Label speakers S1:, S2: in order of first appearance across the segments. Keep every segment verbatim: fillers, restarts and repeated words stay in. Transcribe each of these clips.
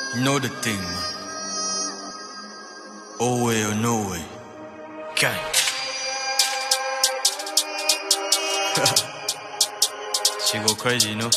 S1: Know the thing, man. Oh way or no way. Gang. She go crazy, you know.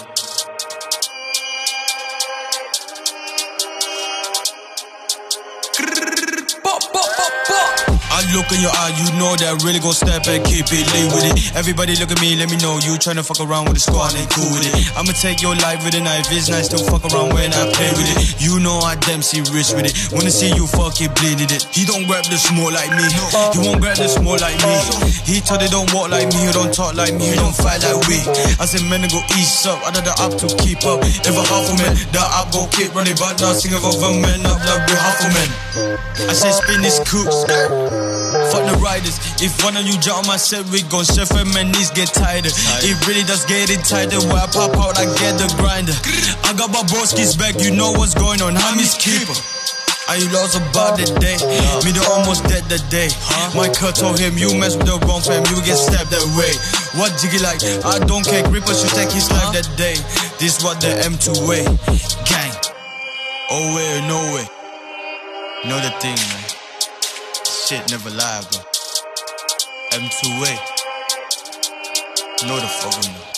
S1: I look in your eye, you know that I really gon' step and keep it lit with it. Everybody look at me, let me know you tryna fuck around with the squad, ain't cool with it. I'ma take your life with a knife, it's nice to fuck around when I play with it. You know I damn serious with it, wanna see you fuck it, bleeding it. He don't grab the small like me, he won't grab the small like me. He told they don't walk like me, he don't talk like me, he don't fight like we. I said men go east up, out of the up to keep up. If a half a man, the up go kick, run it back now, sing of a man up like we half a man. I said spin this coupe, fuck the riders. If one of you jump on my set, we gon' chef and my knees get tighter. It really does getting tighter. When I pop out, I get the grinder. I got my broski's back, you know what's going on. I'm his keeper. I lost about the day, me the almost dead that day. My cut told him, you mess with the wrong fam, you get stabbed that way. What jiggy like? I don't care, Ripper should take his life that day. This what the M two way. Gang. Oh way or no way. Know the thing, man. Shit never lie, bro. M two way. Know the fucking know.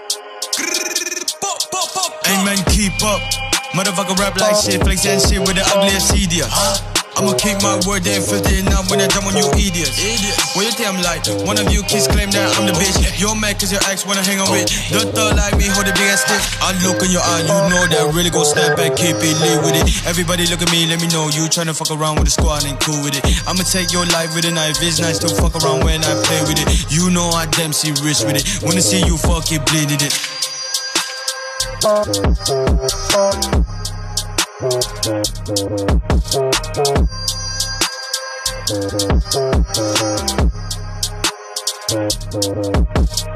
S1: Hey man, keep up. Motherfucker rap like shit, flex and shit with the ugliest idiots. I'ma keep my word, they ain't fifteen now when I jump on you idiots. What you think I'm like? One of you kids claim that I'm the bitch. You're mad cause your ex wanna hang on with. Don't thug like me, hold the big ass stick. I look in your eye, you know that I really gon' snap back, keep it lit with it. Everybody look at me, let me know you tryna fuck around with the squad, ain't cool with it. I'ma take your life with a knife, it's nice to fuck around when I play with it. You know I damn serious with it, wanna see you fuck it, bleeding it. Thank you.